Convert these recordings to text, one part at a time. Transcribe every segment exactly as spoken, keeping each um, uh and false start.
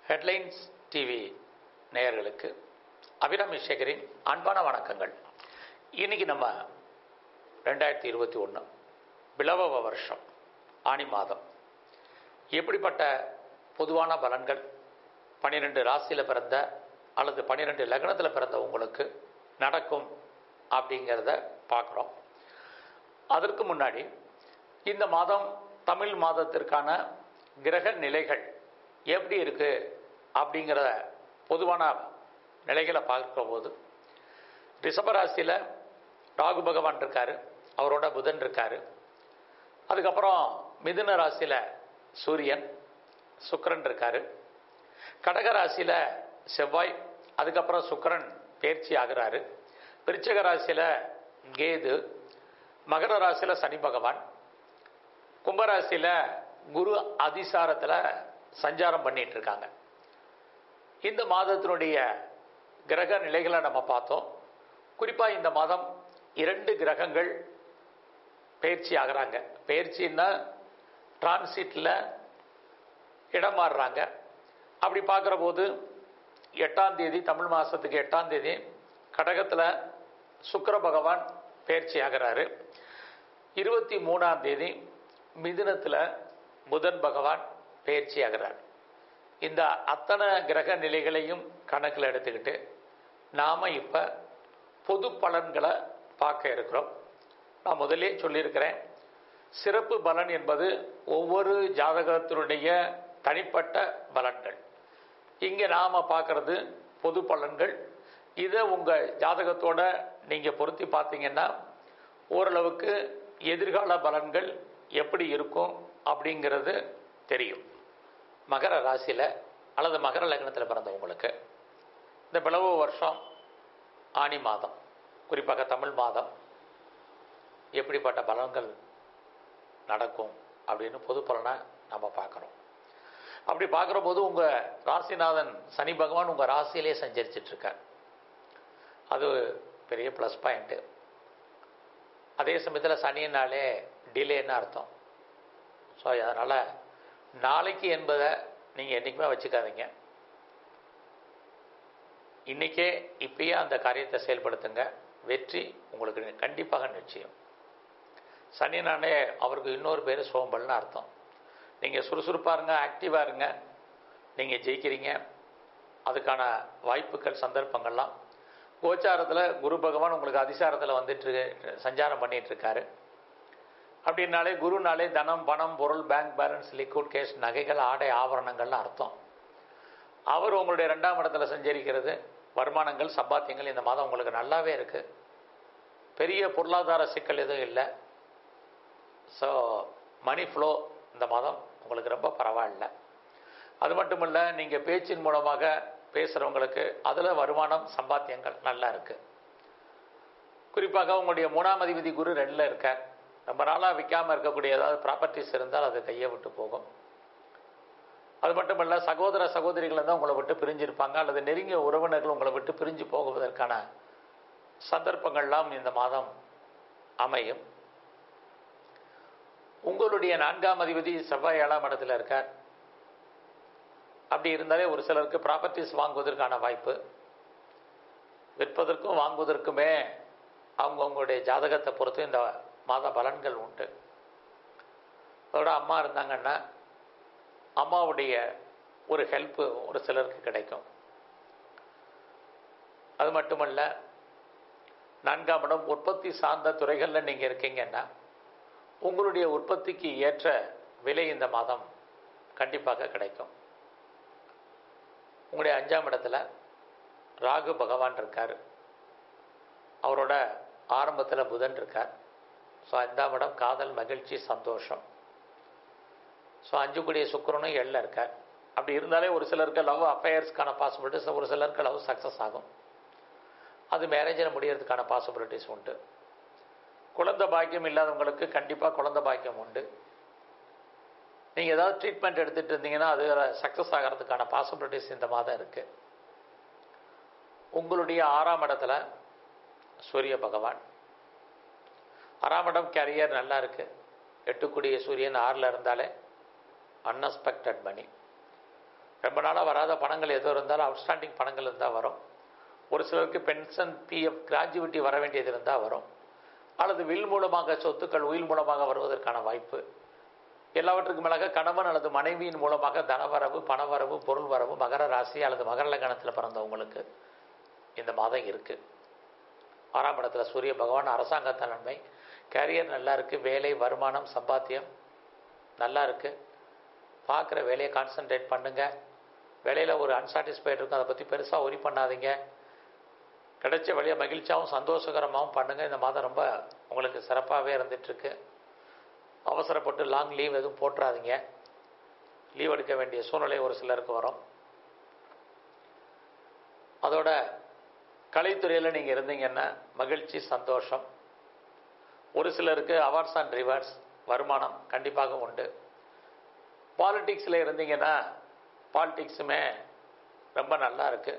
Headlines TV நேயர்களுக்கு அபிராமி சேகரின் அன்பான வணக்கங்கள். இன்னைக்கு நம்ம ரெண்டாயிரத்தி இருபத்தி ஒன்று பிளவ வருஷம் ஆனி மாதம் எப்படிப்பட்ட பொதுவான பலன்கள் பன்னிரெண்டு ராசியில் பிறந்த அல்லது பன்னிரெண்டு லக்னத்தில் பிறந்த உங்களுக்கு நடக்கும் அப்படிங்கிறத பார்க்குறோம். அதற்கு முன்னாடி இந்த மாதம் தமிழ் மாதத்திற்கான கிரக நிலைகள் எப்படி இருக்குது அப்படிங்கிற பொதுவான நிலைகளை பார்க்கும்போது ரிஷபராசியில் ராகு பகவான் இருக்கார், அவரோட புதன் இருக்கார். அதுக்கப்புறம் மிதுன ராசியில் சூரியன் சுக்கிரன் இருக்கார். கடகராசியில் செவ்வாய், அதுக்கப்புறம் சுக்கிரன் பயிற்சி ஆகிறாரு. விருச்சிக ராசியில் கேது, மகர ராசியில் சனி பகவான், கும்பராசியில் குரு அதிசாரத்தில் சஞ்சாரம் பண்ணிட்டு இருக்காங்க. இந்த மாதத்தினுடைய கிரக நிலைகளை நம்ம பார்த்தோம். குறிப்பாக இந்த மாதம் இரண்டு கிரகங்கள் பயிற்சி ஆகிறாங்க. பயிற்சின்னா டிரான்சிட்டில் இடம் மாறுறாங்க. அப்படி பார்க்குற போது எட்டாம் தேதி தமிழ் மாதத்துக்கு எட்டாம் தேதி கடகத்தில் சுக்கிர பகவான் பயிற்சி ஆகிறாரு. இருபத்தி மூணாம் தேதி மிதுனத்தில் புதன் பகவான் பயிற்சி ஆகிறார். இந்த அத்தனை கிரக நிலைகளையும் கணக்கில் எடுத்துக்கிட்டு நாம் இப்போ பொது பலன்களை பார்க்க இருக்கிறோம். நான் முதலே சொல்லியிருக்கிறேன், சிறப்பு பலன் என்பது ஒவ்வொரு ஜாதகத்தினுடைய தனிப்பட்ட பலன்கள். இங்கே நாம் பார்க்குறது பொது பலன்கள். இதை உங்கள் ஜாதகத்தோட நீங்கள் பொருத்தி பார்த்தீங்கன்னா ஓரளவுக்கு எதிர்கால பலன்கள் எப்படி இருக்கும் அப்படிங்கிறது தெரியும். மகர ராசியில் அல்லது மகர லக்னத்தில் பிறந்தவங்களுக்கு இந்த பிளவு வருஷம் ஆனி மாதம், குறிப்பாக தமிழ் மாதம் எப்படிப்பட்ட பலன்கள் நடக்கும் அப்படின்னு பொது பலனை நம்ம பார்க்குறோம். அப்படி பார்க்குற போது உங்கள் ராசிநாதன் சனி பகவான் உங்கள் ராசியிலே சஞ்சரிச்சிட்ருக்கார். அது பெரிய ப்ளஸ் பாயிண்ட்டு. அதே சமயத்தில் சனினாலே டிலேன்னு அர்த்தம். ஸோ அதனால் நாளைக்கு என்பதை நீங்கள் என்றைக்குமே வச்சுக்காதீங்க. இன்றைக்கே இப்பயே அந்த காரியத்தை செயல்படுத்துங்க. வெற்றி உங்களுக்கு கண்டிப்பாக நிச்சயம். சனினாலே அவருக்கு இன்னொரு பேர் சோம்பல்னு அர்த்தம். நீங்கள் சுறுசுறுப்பாக இருங்க, ஆக்டிவாக இருங்க, நீங்கள் ஜெயிக்கிறீங்க. அதுக்கான வாய்ப்புகள் சந்தர்ப்பங்கள்லாம் கோச்சாரத்தில் குரு பகவான் உங்களுக்கு அதிசாரத்தில் வந்துட்டு சஞ்சாரம் பண்ணிகிட்ருக்காரு. அப்படின்னாலே குருனாலே தனம், பணம், பொருள், பேங்க் பேலன்ஸ், லிக்விட் கேஷ், நகைகள், ஆடை, ஆபரணங்கள்னு அர்த்தம். அவர் உங்களுடைய ரெண்டாம் இடத்துல சஞ்சரிக்கிறது வருமானங்கள், சம்பாத்தியங்கள் இந்த மாதம் உங்களுக்கு நல்லாவே இருக்குது. பெரிய பொருளாதார சிக்கல் எதுவும் இல்லை. ஸோ மணி ஃப்ளோ இந்த மாதம் உங்களுக்கு ரொம்ப பரவாயில்ல. அது மட்டும் இல்லை, நீங்கள் பேச்சின் மூலமாக பேசுகிறவங்களுக்கு அதில் வருமானம், சம்பாத்தியங்கள் நல்லா இருக்குது. குறிப்பாக உங்களுடைய மூணாம் அதிபதி குரு ரெண்டில் இருக்கார். ரொம்ப நாளாக விற்காமல் இருக்கக்கூடிய ஏதாவது ப்ராப்பர்ட்டிஸ் இருந்தால் அது கையை விட்டு போகும். அது மட்டும் இல்லை, சகோதர சகோதரிகள் தான் உங்களை விட்டு பிரிஞ்சிருப்பாங்க, அல்லது நெருங்கிய உறவினர்கள் உங்களை விட்டு பிரிஞ்சு போகுவதற்கான சந்தர்ப்பங்கள்லாம் இந்த மாதம் அமையும். உங்களுடைய நான்காம் அதிபதி செவ்வாய் ஏழாம் இடத்துல இருக்கார். அப்படி இருந்தாலே ஒரு சிலருக்கு ப்ராப்பர்ட்டிஸ் வாங்குவதற்கான வாய்ப்பு, விற்பதற்கும் வாங்குவதற்குமே அவங்கவுங்களுடைய ஜாதகத்தை பொறுத்து இந்த மாத பலன்கள் உண்டு. அதோட அம்மா இருந்தாங்கன்னா அம்மாவுடைய ஒரு ஹெல்ப்பு ஒரு சிலருக்கு கிடைக்கும். அது மட்டுமல்ல, நான்காம் இடம் உற்பத்தி சார்ந்த துறைகளில் நீங்கள் இருக்கீங்கன்னா உங்களுடைய உற்பத்திக்கு ஏற்ற விலை இந்த மாதம் கண்டிப்பாக கிடைக்கும். உங்களுடைய அஞ்சாம் இடத்துல ராகு பகவான் இருக்கார், அவரோட ஆரம்பத்தில் புதன் இருக்கார். ஸோ அஞ்சாம் இடம் காதல், மகிழ்ச்சி, சந்தோஷம். ஸோ அஞ்சு கூடிய சுக்கிரனும் எல்ல இருக்கார். அப்படி இருந்தாலே ஒரு சிலருக்கு லவ் அஃபேர்ஸ்க்கான பாசிபிலிட்டிஸ், ஒரு சிலருக்கு லவ் சக்ஸஸ் ஆகும். அது மேரேஜில் முடியறதுக்கான பாசிபிலிட்டிஸ் உண்டு. குழந்தை பாக்கியம் இல்லாதவங்களுக்கு கண்டிப்பாக குழந்தை பாக்கியம் உண்டு. நீங்கள் ஏதாவது ட்ரீட்மெண்ட் எடுத்துகிட்டு இருந்தீங்கன்னா அது சக்ஸஸ் ஆகிறதுக்கான பாசிபிலிட்டிஸ் இந்த மாதம் இருக்குது. உங்களுடைய ஆறாம் இடத்துல சூரிய பகவான், ஆறாம் இடம் கேரியர் நல்லா இருக்குது. எட்டுக்குடிய சூரியன் ஆறில் இருந்தாலே அன்எக்ஸ்பெக்டட் மணி. ரொம்ப நாளாக வராத பணங்கள் எதுவும் இருந்தாலும் அவுட்ஸ்டாண்டிங் பணங்கள் இருந்தால் வரும். ஒரு சிலருக்கு பென்ஷன், பிஎஃப், கிராஜுவிட்டி வர வேண்டியது இருந்தால் வரும். அல்லது வில் மூலமாக சொத்துக்கள் உயில் மூலமாக வருவதற்கான வாய்ப்பு. எல்லாவற்றுக்கும் மேலாக கணவன் அல்லது மனைவியின் மூலமாக தனவரவு, பணவரவு, பொருள் வரவு மகர ராசி அல்லது மகர லக்னத்தில் பிறந்தவங்களுக்கு இந்த மாதம் இருக்குது. ஆறாம் இடத்துல சூரிய பகவான், அரசாங்கத்த நன்மை, கேரியர் நல்லா இருக்குது, வேலை, வருமானம், சம்பாத்தியம் நல்லா இருக்குது. பார்க்குற வேலையை கான்சன்ட்ரேட் பண்ணுங்கள். வேலையில் ஒரு அன்சாட்டிஸ்ஃபைட் இருக்கும், அதை பற்றி பெருசாக ஒரி பண்ணாதீங்க. கிடைச்ச வேலையை மகிழ்ச்சியாகவும் சந்தோஷகரமாகவும் பண்ணுங்கள். இந்த மாதம் ரொம்ப உங்களுக்கு சிறப்பாகவே இருந்துகிட்ருக்கு. அவசரப்பட்டு லாங் லீவ் எதுவும் போட்டுறாதீங்க. லீவ் எடுக்க வேண்டிய சூழ்நிலை ஒரு சிலருக்கு வரும். அதோட கலைத்துறையில் நீங்கள் இருந்தீங்கன்னா மகிழ்ச்சி, சந்தோஷம். ஒரு சிலருக்கு அவார்ட்ஸ் அண்ட் ரிவார்ட்ஸ், வருமானம் கண்டிப்பாக உண்டு. பாலிட்டிக்ஸில் இருந்தீங்கன்னா பாலிட்டிக்ஸுமே ரொம்ப நல்லா இருக்குது.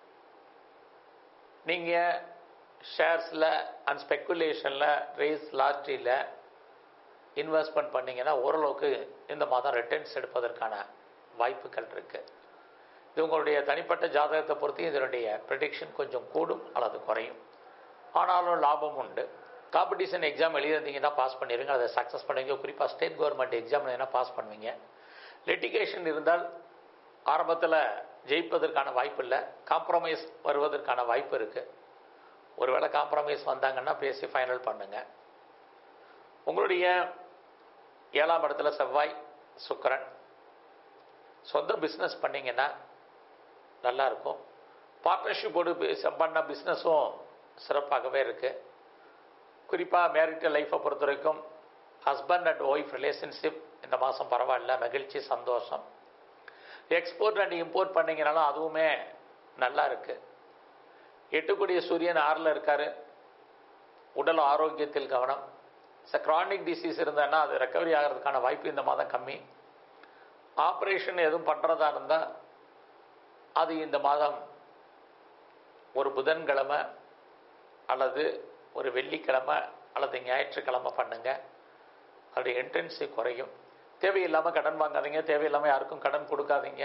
நீங்கள் ஷேர்ஸில் அண்ட் ஸ்பெக்குலேஷனில், ரேஸ், லாட்ரியில் இன்வெஸ்ட்மெண்ட் பண்ணிங்கன்னா ஓரளவுக்கு இந்த மாதம் ரிட்டர்ன்ஸ் எடுப்பதற்கான வாய்ப்புகள் இருக்குது. இது உங்களுடைய தனிப்பட்ட ஜாதகத்தை பொறுத்து இதனுடைய ப்ரெடிக்ஷன் கொஞ்சம் கூடும் அல்லது குறையும். ஆனாலும் லாபம் உண்டு. காம்படிஷன் எக்ஸாம் எழுதியிருந்தீங்கன்னா பாஸ் பண்ணிடுங்க, அதை சக்ஸஸ் பண்ணுவீங்க. குறிப்பாக ஸ்டேட் கவர்மெண்ட் எக்ஸாம் எழுதினா பாஸ் பண்ணுவீங்க. லிட்டிகேஷன் இருந்தால் ஆரம்பத்தில் ஜெயிப்பதற்கான வாய்ப்பு இல்லை, காம்ப்ரமைஸ் வருவதற்கான வாய்ப்பு இருக்குது. ஒருவேளை காம்ப்ரமைஸ் வந்தாங்கன்னா பேசி ஃபைனல் பண்ணுங்கள். உங்களுடைய ஏழாம் இடத்துல செவ்வாய், சுக்கிரன். சொந்த பிஸ்னஸ் பண்ணிங்கன்னா நல்லாயிருக்கும். பார்ட்னர்ஷிப்போடு பண்ண பிஸ்னஸும் சிறப்பாகவே இருக்குது. குறிப்பாக மேரிட்டல் லைஃப்பை பொறுத்த வரைக்கும் ஹஸ்பண்ட் அண்ட் ஒய்ஃப் ரிலேஷன்ஷிப் இந்த மாதம் பரவாயில்ல, மகிழ்ச்சி, சந்தோஷம். எக்ஸ்போர்ட் அண்ட் இம்போர்ட் பண்ணிங்கனாலும் அதுவுமே நல்லா இருக்குது. எட்டுக்குடிய சூரியன் ஆறில் இருக்கார். உடல் ஆரோக்கியத்தில் கவனம். கிரானிக் டிசீஸ் இருந்ததுன்னா அது ரெக்கவரி ஆகிறதுக்கான வாய்ப்பு இந்த மாதம் கம்மி. ஆப்ரேஷன் எதுவும் பண்ணுறதா இருந்தால் அது இந்த மாதம் ஒரு புதன்கிழமை அல்லது ஒரு வெள்ளிக்கிழமை அல்லது ஞாயிற்றுக்கிழமை பண்ணுங்கள். அதோடைய இன்டென்சி குறையும். தேவையில்லாமல் கடன் வாங்காதீங்க, தேவையில்லாமல் யாருக்கும் கடன் கொடுக்காதீங்க.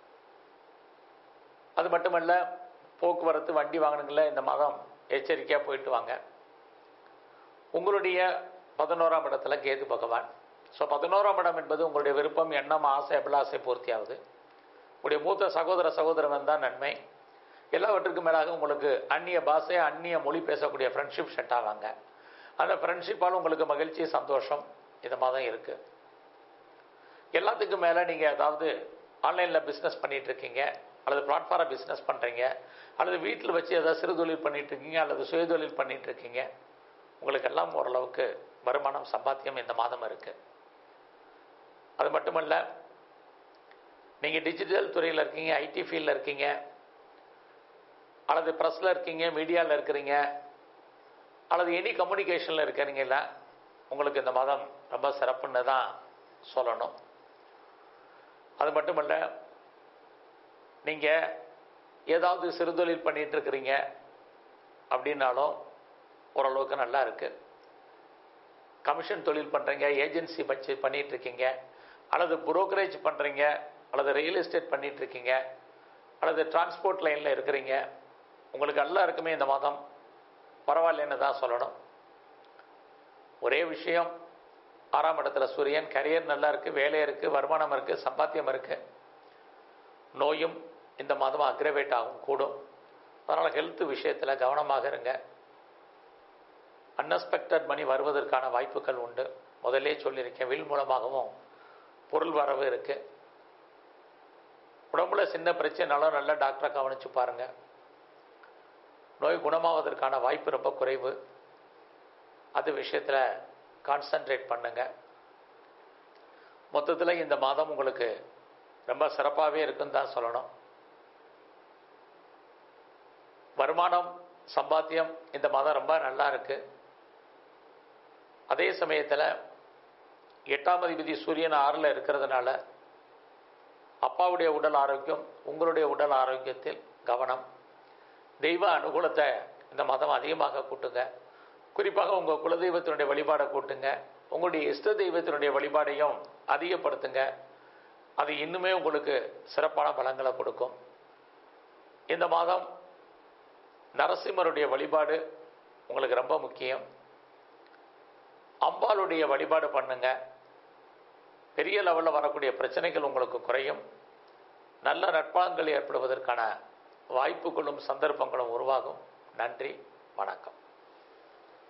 அது மட்டுமல்ல, போக்குவரத்து, வண்டி வாகனங்கள இந்த மாதம் எச்சரிக்கையாக போயிட்டு வாங்க. உங்களுடைய பதினோராம் இடத்துல கேது பகவான். ஸோ பதினோராம் இடம் என்பது உங்களுடைய விருப்பம், எண்ணம், ஆசை, அபிலாசை பூர்த்தி ஆகுது. உங்களுடைய மூத்த சகோதர சகோதரன் தான் நன்மை. எல்லாவற்றுக்கும் மேலாக உங்களுக்கு அந்நிய பாஷை, அந்நிய மொழி பேசக்கூடிய ஃப்ரெண்ட்ஷிப் செட் ஆவாங்க. அந்த ஃப்ரெண்ட்ஷிப்பால் உங்களுக்கு மகிழ்ச்சி, சந்தோஷம் இந்த மாதம் இருக்குது. எல்லாத்துக்கும் மேலே நீங்கள் ஏதாவது ஆன்லைனில் பிஸ்னஸ் பண்ணிகிட்டு இருக்கீங்க, அல்லது பிளாட்ஃபார்ம் பிஸ்னஸ் பண்ணுறீங்க, அல்லது வீட்டில் வச்சு ஏதாவது சிறு தொழில் பண்ணிகிட்டு இருக்கீங்க, அல்லது சுயதொழில் பண்ணிகிட்டு இருக்கீங்க, உங்களுக்கெல்லாம் ஓரளவுக்கு வருமானம், சம்பாத்தியம் இந்த மாதம் இருக்குது. அது மட்டுமல்ல, நீங்கள் டிஜிட்டல் துறையில் இருக்கீங்க, ஐடி ஃபீல்டில் இருக்கீங்க, அல்லது ப்ரெஸ்ஸில் இருக்கீங்க, மீடியாவில் இருக்கிறீங்க, அல்லது எனி கம்யூனிகேஷனில் இருக்கிறீங்களா, உங்களுக்கு இந்த மாதம் ரொம்ப சிறப்புன்னு தான் சொல்லணும். அது மட்டுமல்ல, நீங்கள் ஏதாவது சிறுதொழில் பண்ணிகிட்டு இருக்கிறீங்க அப்படின்னாலும் ஓரளவுக்கு நல்லா இருக்குது. கமிஷன் தொழில் பண்ணுறீங்க, ஏஜென்சி வச்சு பண்ணிகிட்டு இருக்கீங்க, அல்லது புரோக்கரேஜ் பண்ணுறீங்க, அல்லது ரியல் எஸ்டேட் பண்ணிகிட்டு இருக்கீங்க, அல்லது டிரான்ஸ்போர்ட் லைனில் இருக்கிறீங்க, உங்களுக்கு நல்லா இருக்குமே இந்த மாதம் பரவாயில்லன்னு தான் சொல்லணும். ஒரே விஷயம், ஆறாம் இடத்துல சூரியன், கரியர் நல்லா இருக்குது, வேலை இருக்குது, வருமானம் இருக்குது, சம்பாத்தியம் இருக்குது. நோயும் இந்த மாதம் அக்ரவேட் ஆகும், கூடும். அதனால் ஹெல்த் விஷயத்தில் கவனமாக இருங்க. அன்எக்ஸ்பெக்டட் மணி வருவதற்கான வாய்ப்புகள் உண்டு. முதலே சொல்லியிருக்கேன், வில் மூலமாகவும் பொருள் வரவு இருக்குது. உடம்புல சின்ன பிரச்சனைனாலும் நல்ல டாக்டரை கவனித்து பாருங்கள். நோய் குணமாவதற்கான வாய்ப்பு ரொம்ப குறைவு. அது விஷயத்தில் கான்சன்ட்ரேட் பண்ணுங்க. மொத்தத்தில் இந்த மாதம் உங்களுக்கு ரொம்ப சிறப்பாகவே இருக்குன்னு தான் சொல்லணும். வருமானம், சம்பாத்தியம் இந்த மாதம் ரொம்ப நல்லா இருக்குது. அதே சமயத்தில் எட்டாம் அதிபதி சூரியன் ஆறில் இருக்கிறதுனால அப்பாவுடைய உடல் ஆரோக்கியம், உங்களுடைய உடல் ஆரோக்கியத்தில் கவனம். தெய்வ அனுகூலத்தை இந்த மாதம் அதிகமாக கூட்டுங்க. குறிப்பாக உங்கள் குலதெய்வத்தினுடைய வழிபாடை கூட்டுங்க. உங்களுடைய இஷ்ட தெய்வத்தினுடைய வழிபாடையும் அதிகப்படுத்துங்க. அது இன்னுமே உங்களுக்கு சிறப்பான பலங்களை கொடுக்கும். இந்த மாதம் நரசிம்மருடைய வழிபாடு உங்களுக்கு ரொம்ப முக்கியம். அம்பாளுடைய வழிபாடு பண்ணுங்க. பெரிய லெவலில் வரக்கூடிய பிரச்சனைகள் உங்களுக்கு குறையும். நல்ல நட்பாங்கள் ஏற்படுவதற்கான வாய்ப்புகளும் சந்தர்ப்பங்களும் உருவாகும். நன்றி, வணக்கம்.